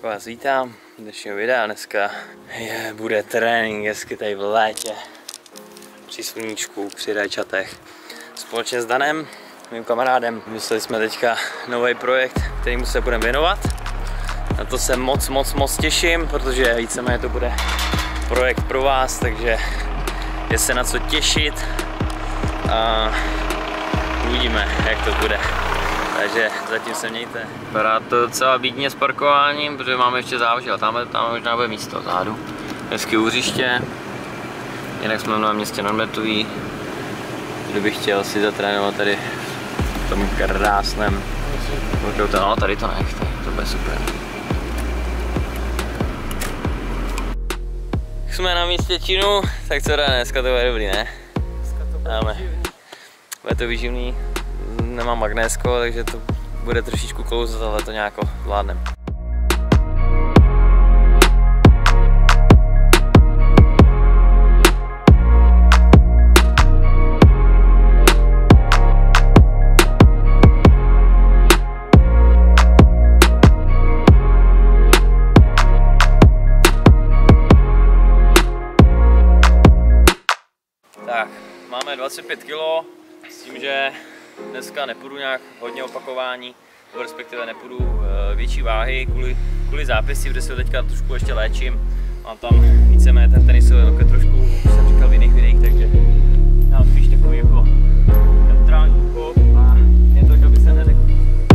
Tak vás vítám dnešního videa. Dneska bude trénink hezky tady v létě. Při sluníčku, při rajčatech. Společně s Danem, mým kamarádem, vymysleli jsme teďka nový projekt, kterému se budeme věnovat. Na to se moc těším, protože víceméně to bude projekt pro vás, takže je se na co těšit a uvidíme, jak to bude. Takže zatím se mějte. Vypadá to docela bídně s parkováním, protože máme ještě závožil. Tam možná bude místo zádu. Hezky úřiště. Jinak jsme v Novém Městě nad Mrtví. Kdybych chtěl si zatrénovat tady v tom krásném. No, tady to nechte, to bude super. Jsme na místě Čínu, tak co dá, dneska to bude dobrý, ne? Dáme. Bude to výživný. Nemám magnésko, takže to bude trošičku klouzat, ale to nějak zvládnem. Tak, máme 25 kg, s tím, že dneska nepůjdu nějak hodně opakování, respektive nepůjdu větší váhy kvůli zápisy, protože se ho teďka trošku ještě léčím. Mám tam víceméně ten tenisový loket trošku, už jsem říkal v jiných videích, takže mám spíš takový jako neutrální úkol a jen to, aby se nedekl.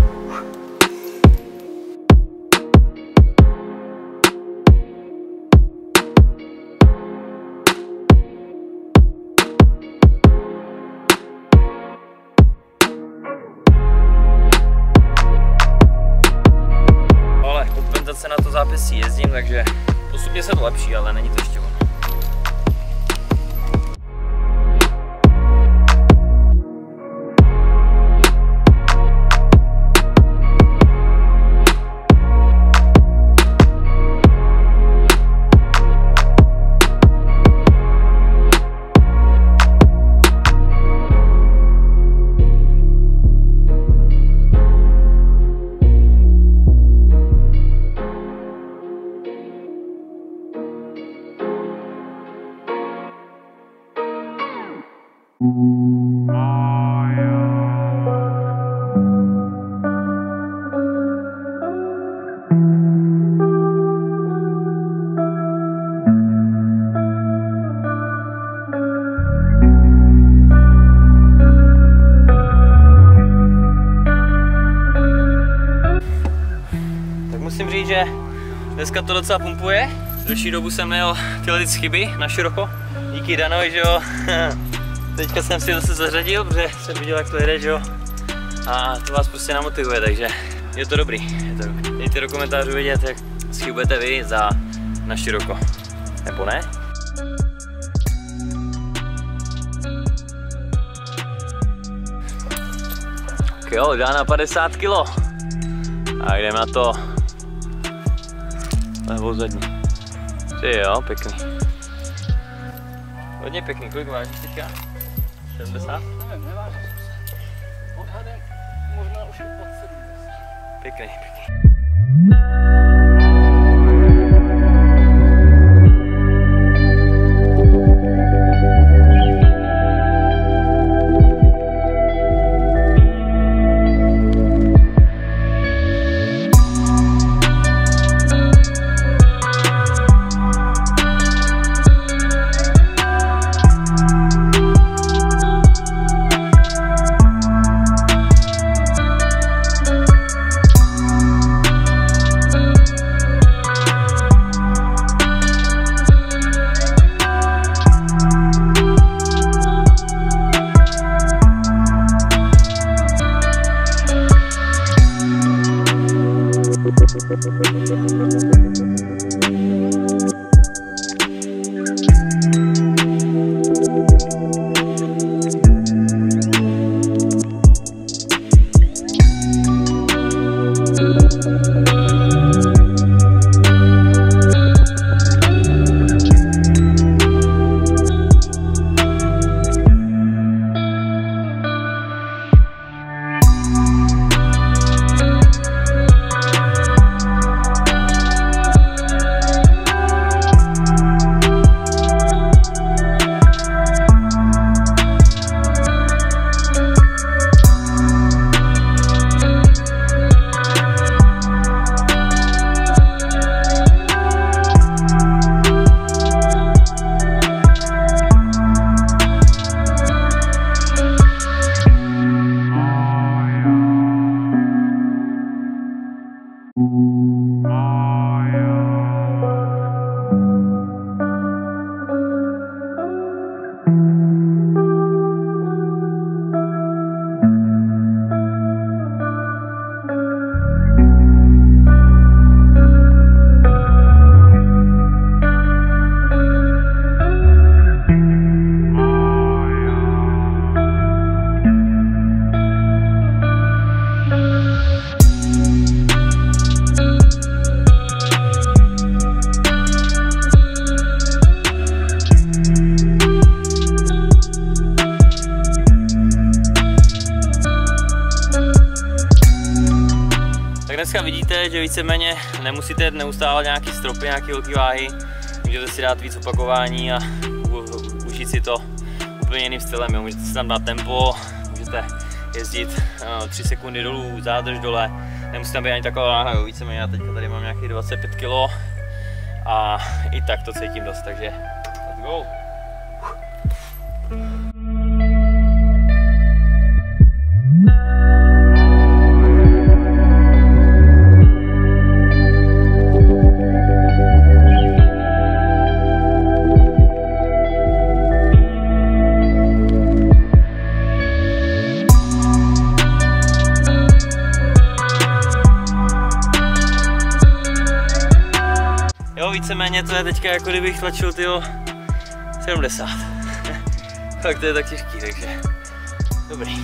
Se na to zápisí jezdím, takže postupně se to lepší, ale není to ještě ono. Musím říct, že dneska to docela pumpuje. Delší dobu jsem měl tyhle chyby na široko. Díky Danovi, že jo. Teďka jsem si zase zařadil, protože jsem viděl, jak to jede, že jo. A to vás prostě namotivuje, takže je to dobrý. Dejte do komentářů vědět, jak schybujete vy na široko. Nebo ne? Tak jo, dá na 50 kg. A jdeme na to. Levou zadní. Ty jo, pěkný. Hodně pěkný, kolik vážíš teďka? 70? Nevím, nevážím se. Odhadem možná už je pod 70. Pěkný. Dneska vidíte, že víceméně nemusíte neustále nějaký stropy, nějaký velký váhy. Můžete si dát víc opakování a užít si to úplně jiným stylem. Jo. Můžete si tam dát tempo, můžete jezdit 3 sekundy dolů, zádrž dole. Nemusíte tam být ani taková váha, víceméně já teďka tady mám nějakých 25 kg a i tak to cítím dost, takže let's go! Jo, víceméně to je teďka jako kdybych tlačil tyjo 70. Tak to je tak těžký, takže dobrý.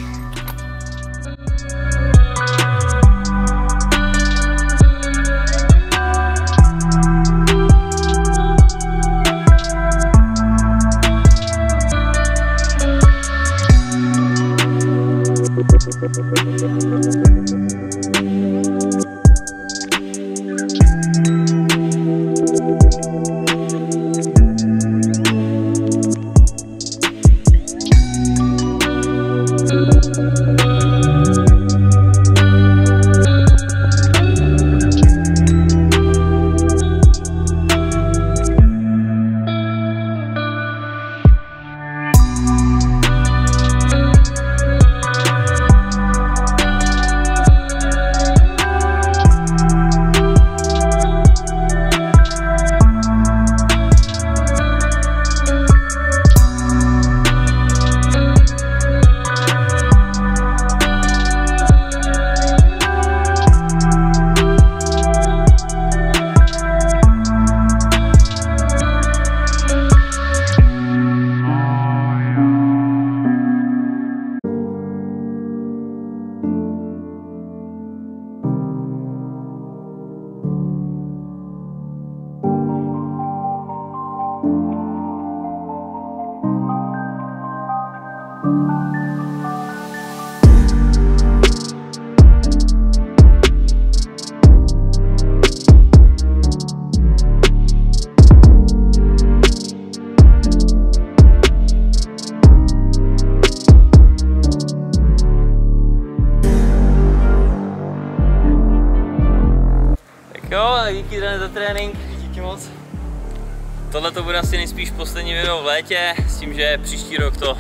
Jo, díky za trénink, díky moc. Tohle to bude asi nejspíš poslední video v létě, s tím, že příští rok to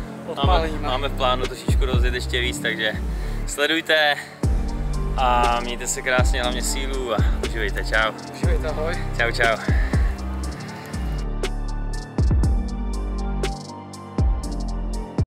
máme v plánu trošičku rozjet ještě víc, takže sledujte a mějte se krásně, hlavně sílu a uživejte, čau. Uživejte, ahoj. Čau, čau.